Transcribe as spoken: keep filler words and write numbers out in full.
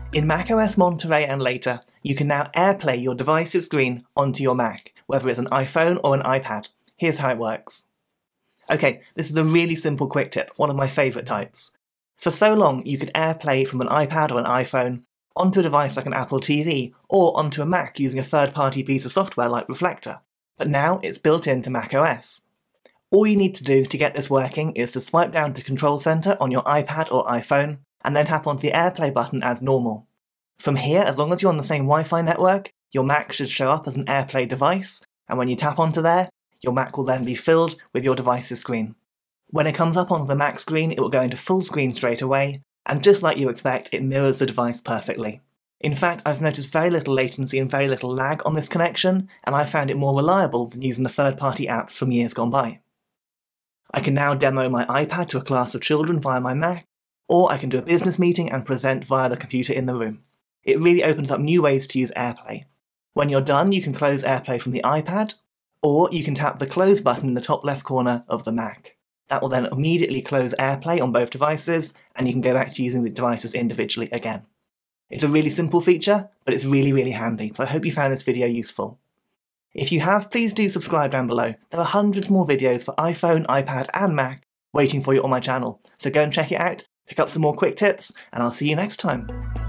In macOS Monterey and later, you can now AirPlay your device's screen onto your Mac, whether it's an iPhone or an iPad. Here's how it works. Okay, this is a really simple quick tip, one of my favourite types. For so long, you could AirPlay from an iPad or an iPhone onto a device like an Apple T V, or onto a Mac using a third-party piece of software like Reflector, but now it's built into macOS. All you need to do to get this working is to swipe down to Control Center on your iPad or iPhone, and then tap onto the AirPlay button as normal. From here, as long as you're on the same Wi-Fi network, your Mac should show up as an AirPlay device, and when you tap onto there, your Mac will then be filled with your device's screen. When it comes up onto the Mac screen, it will go into full screen straight away, and just like you expect, it mirrors the device perfectly. In fact, I've noticed very little latency and very little lag on this connection, and I found it more reliable than using the third-party apps from years gone by. I can now demo my iPad to a class of children via my Mac, or I can do a business meeting and present via the computer in the room. It really opens up new ways to use AirPlay. When you're done, you can close AirPlay from the iPad, or you can tap the close button in the top left corner of the Mac. That will then immediately close AirPlay on both devices, and you can go back to using the devices individually again. It's a really simple feature, but it's really, really handy, so I hope you found this video useful. If you have, please do subscribe down below. There are hundreds more videos for iPhone, iPad, and Mac waiting for you on my channel, so go and check it out, pick up some more quick tips, and I'll see you next time.